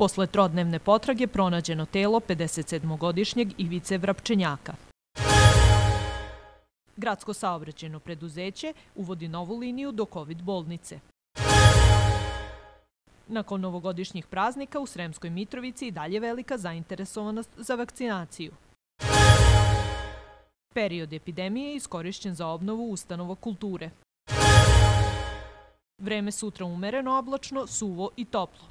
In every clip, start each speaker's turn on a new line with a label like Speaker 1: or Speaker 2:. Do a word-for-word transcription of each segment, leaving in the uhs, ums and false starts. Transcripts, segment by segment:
Speaker 1: Posle trodnevne potrage pronađeno telo pedesetsedmogodišnjeg Ivice Vrapčenjaka. Gradsko saobraćajno preduzeće uvodi novu liniju do kovid bolnice. Nakon novogodišnjih praznika u Sremskoj Mitrovici i dalje velika zainteresovanost za vakcinaciju. Period epidemije je iskorišćen za obnovu ustanova kulture. Vreme sutra umereno oblačno, suvo i toplo.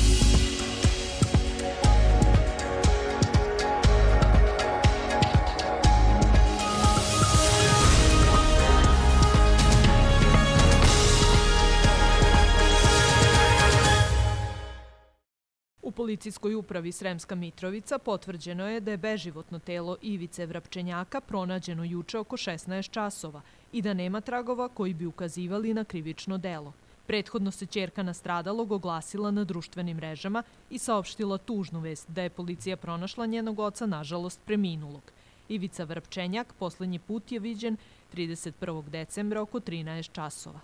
Speaker 1: U policijskoj upravi Sremska Mitrovica potvrđeno je da je beživotno telo Ivice Vrapčenjaka pronađeno juče oko šesnaest časova i da nema tragova koji bi ukazivali na krivično delo. Prethodno se ćerka nastradalog oglasila na društvenim mrežama i saopštila tužnu vest da je policija pronašla njenog oca, nažalost preminulog. Ivica Vrapčenjak poslednji put je viđen trideset prvog decembra oko trinaest časova.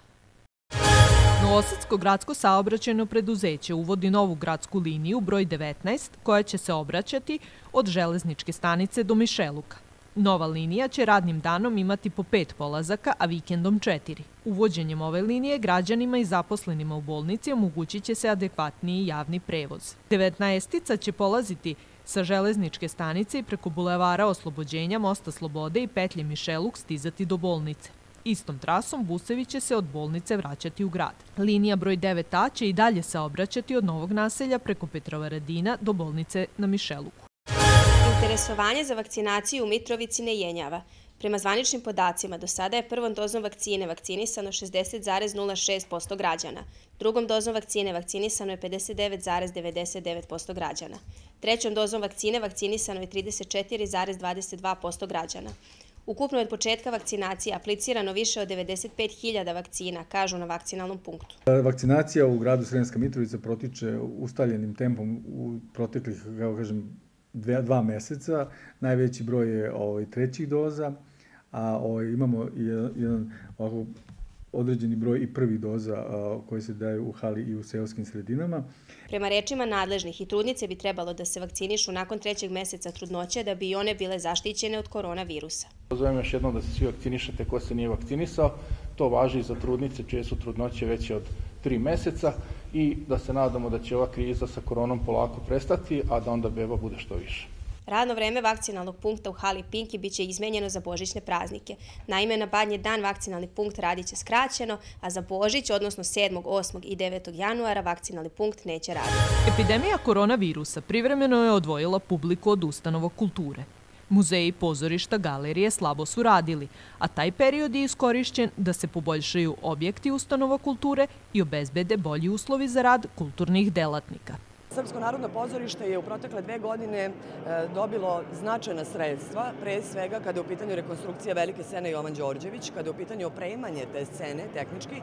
Speaker 1: Novosadsko gradsko saobraćajno preduzeće uvodi novu gradsku liniju broj devetnaest koja će se obraćati od železničke stanice do Mišeluka. Nova linija će radnim danom imati po pet polazaka, a vikendom četiri. Uvođenjem ove linije građanima i zaposlenima u bolnici omogućit će se adekvatniji javni prevoz. devetnaestica će polaziti sa železničke stanice i preko bulevara Oslobođenja, Mosta Slobode i petlje Mišeluk stizati do bolnice. Istom trasom busevi će se od bolnice vraćati u grad. Linija broj devet A će i dalje saobraćati od Novog naselja preko Petrovaradina do bolnice na Mišeluku.
Speaker 2: Interesovanje za vakcinaciju u Mitrovici ne jenjava. Prema zvaničnim podacima, do sada je prvom dozom vakcine vakcinisano šezdeset zarez nula šest posto građana. Drugom dozom vakcine vakcinisano je pedeset devet zarez devedeset devet posto građana. Trećom dozom vakcine vakcinisano je trideset četiri zarez dvadeset dva posto građana. Ukupno je od početka vakcinacije aplicirano više od devedeset pet hiljada vakcina, kažu na vakcinalnom punktu.
Speaker 3: Vakcinacija u gradu Sremska Mitrovica protiče ustaljenim tempom u proteklih, kako kažem, dve, dva meseca. Najveći broj je ovaj, trećih doza, a ovaj, imamo jedan, jedan ovako, određeni broj i prvih doza a, koji se daju u hali i u seoskim sredinama.
Speaker 2: Prema rečima nadležnih, i trudnice bi trebalo da se vakcinišu nakon trećeg meseca trudnoće da bi i one bile zaštićene od koronavirusa.
Speaker 4: Pozovem još jednom da se svi vakcinišete ko se nije vakcinisao. To važi i za trudnice čije su trudnoće veće od tri meseca i da se nadamo da će ova kriza sa koronom polako prestati, a da onda beba bude što više.
Speaker 2: Radno vreme vakcinalnog punkta u hali Pinki biće izmenjeno za božićne praznike. Naime, na Badnji dan vakcinalni punkt radit će skraćeno, a za Božić, odnosno sedmog, osmog i devetog januara, vakcinalni punkt neće raditi.
Speaker 1: Epidemija koronavirusa privremeno je odvojila publiku od ustanova kulture. Muzeji, pozorišta, galerije slabo su radili, a taj period je iskorišćen da se poboljšaju objekti ustanova kulture i obezbede bolji uslovi za rad kulturnih delatnika.
Speaker 5: Srpsko narodno pozorište je u protekle dve godine dobilo značajna sredstva, pre svega kada je u pitanju rekonstrukcija velike scene Jovan Đorđević, kada je u pitanju opremanje te scene tehnički,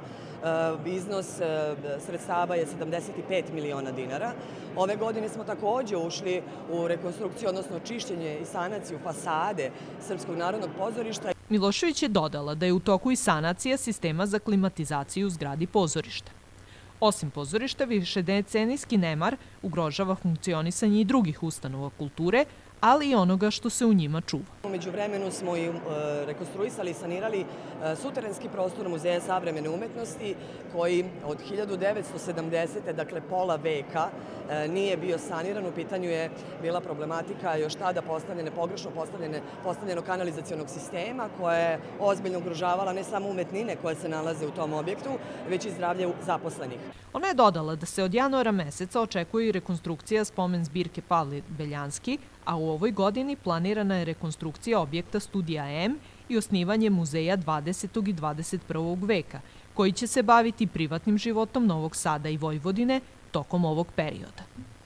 Speaker 5: iznos sredstava je sedamdeset pet miliona dinara. Ove godine smo takođe ušli u rekonstrukciju, odnosno čišćenje i sanaciju fasade Srpskog narodnog pozorišta.
Speaker 1: Milošević je dodala da je u toku i sanacija sistema za klimatizaciju u zgradi pozorišta. Osim pozorišta, višedecenijski nemar ugrožava funkcionisanje i drugih ustanova kulture, ali i onoga što se u njima čuva.
Speaker 5: U međuvremenu smo i rekonstruisali i sanirali suterenski prostor Muzeja savremene umetnosti koji od hiljadu devetsto sedamdesete. dakle pola veka, nije bio saniran. U pitanju je bila problematika još tada postavljene, pogrešno postavljene, postavljeno kanalizacionog sistema koja je ozbiljno ugrožavala ne samo umetnine koje se nalaze u tom objektu, već i zdravlje zaposlenih.
Speaker 1: Ona je dodala da se od januara meseca očekuje i rekonstrukcija spomen zbirke Pavle Beljanski, a u ovoj godini planirana je rekonstrukcija objekta Studija M i osnivanje muzeja dvadesetog i dvadeset prvog veka, koji će se baviti privatnim životom Novog Sada i Vojvodine tokom ovog perioda.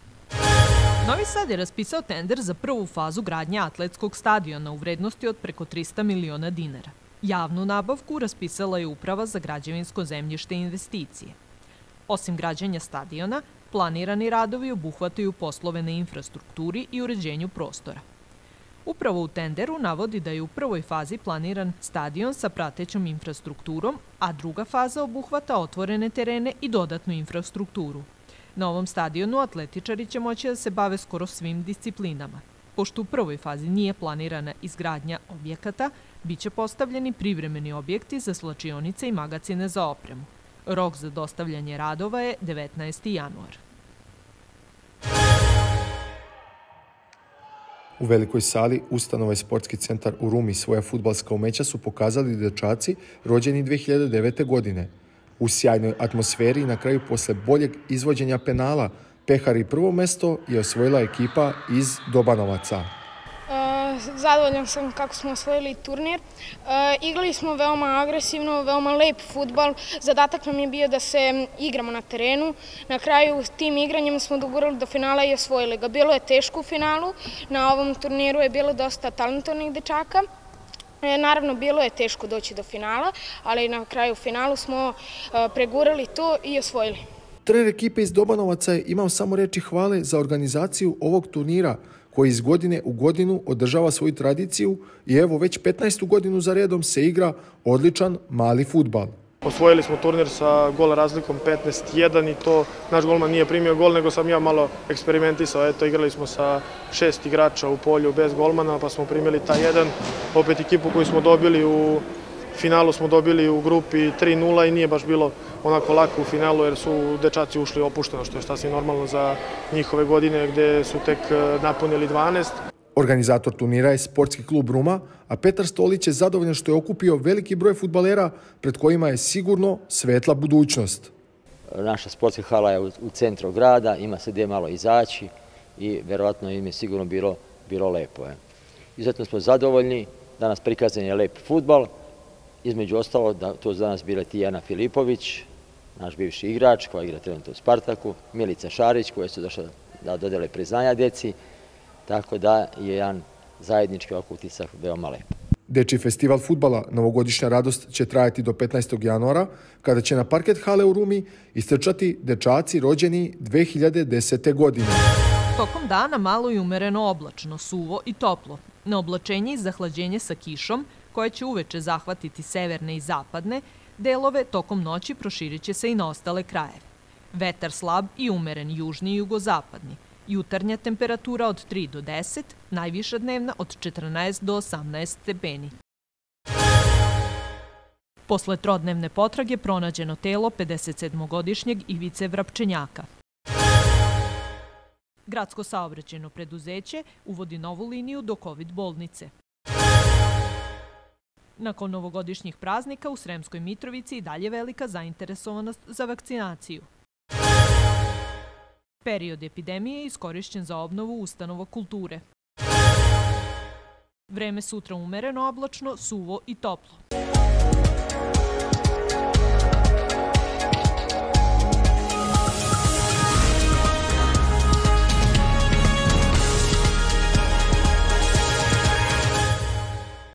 Speaker 1: Novi Sad je raspisao tender za prvu fazu gradnje atletskog stadiona u vrednosti od preko trista miliona dinara. Javnu nabavku raspisala je Uprava za građevinsko zemljište i investicije. Osim građenja stadiona, planirani radovi obuhvataju poslove na infrastrukturi i uređenju prostora. Upravo u tenderu navodi da je u prvoj fazi planiran stadion sa pratećom infrastrukturom, a druga faza obuhvata otvorene terene i dodatnu infrastrukturu. Na ovom stadionu atletičari će moći da se bave skoro svim disciplinama. Pošto u prvoj fazi nije planirana izgradnja objekata, bit će postavljeni privremeni objekti za svlačionice i magacine za opremu. Rok za dostavljanje radova je devetnaesti januar.
Speaker 6: U velikoj sali ustanova i sportski centar u Rumi svoja fudbalska umeća su pokazali dečaci rođeni dve hiljade devete. godine. U sjajnoj atmosferi i na kraju posle boljeg izvođenja penala pehari prvo mesto je osvojila ekipa iz Dobanovaca.
Speaker 7: Zadovoljan sam kako smo osvojili turnir. Igrali smo veoma agresivno, veoma lep fudbal. Zadatak nam je bio da se igramo na terenu. Na kraju tim igranjem smo dogurali do finala i osvojili ga. Bilo je teško u finalu. Na ovom turniru je bilo dosta talentovnih dečaka. Naravno, bilo je teško doći do finala, ali na kraju finalu smo pregurali to i osvojili.
Speaker 6: Trener ekipe iz Dobanovaca je imao samo reči hvale za organizaciju ovog turnira, koji iz godine u godinu održava svoju tradiciju i evo već petnaestu godinu za redom se igra odličan mali fudbal.
Speaker 8: Osvojili smo turnir sa gol razlikom petnaest jedan i to naš golman nije primio gol, nego sam ja malo eksperimentisao. Eto, igrali smo sa šest igrača u polju bez golmana, pa smo primili taj jedan. Opet ekipu koju smo dobili u finalu smo dobili u grupi tri nula i nije baš bilo onako lako u finalu jer su dečaci ušli opušteno, što je sasvim normalno za njihove godine gde su tek napunili dvanaest.
Speaker 6: Organizator turnira je sportski klub Ruma, a Petar Stolić je zadovoljan što je okupio veliki broj fudbalera pred kojima je sigurno svetla budućnost.
Speaker 9: Naša sportska hala je u centru grada, ima se gdje malo izaći i verovatno im je sigurno bilo, bilo lepo. Je. Izuzetno smo zadovoljni, danas prikazan je lep fudbal, između ostalo da to za nas bila Tijana Filipović, naš bivši igrač koja igra trenutno u Spartaku, Milica Šarić koja su došla da dodele priznanja deci, tako da je jedan zajednički utisak veoma lep.
Speaker 6: Dečiji festival fudbala Novogodišnja radost će trajati do petnaestog januara, kada će na parket hale u Rumi istrčati dečaci rođeni dve hiljade desete. godine.
Speaker 1: Tokom dana malo i umereno oblačno, suvo i toplo. Na oblačenje i zahlađenje sa kišom, koje će uveče zahvatiti severne i zapadne, delove tokom noći proširit će se i na ostale krajeve. Vetar slab i umeren južni i jugozapadni. Jutarnja temperatura od tri do deset, najviša dnevna od četrnaest do osamnaest stepeni. Posle trodnevne potrage pronađeno telo pedesetsedmogodišnjeg Ivice Vrapčenjaka. Gradsko saobraćajno preduzeće uvodi novu liniju do kovid bolnice. Nakon novogodišnjih praznika u Sremskoj Mitrovici i dalje velika zainteresovanost za vakcinaciju. Period epidemije je iskorišćen za obnovu ustanova kulture. Vreme sutra umereno oblačno, suvo i toplo.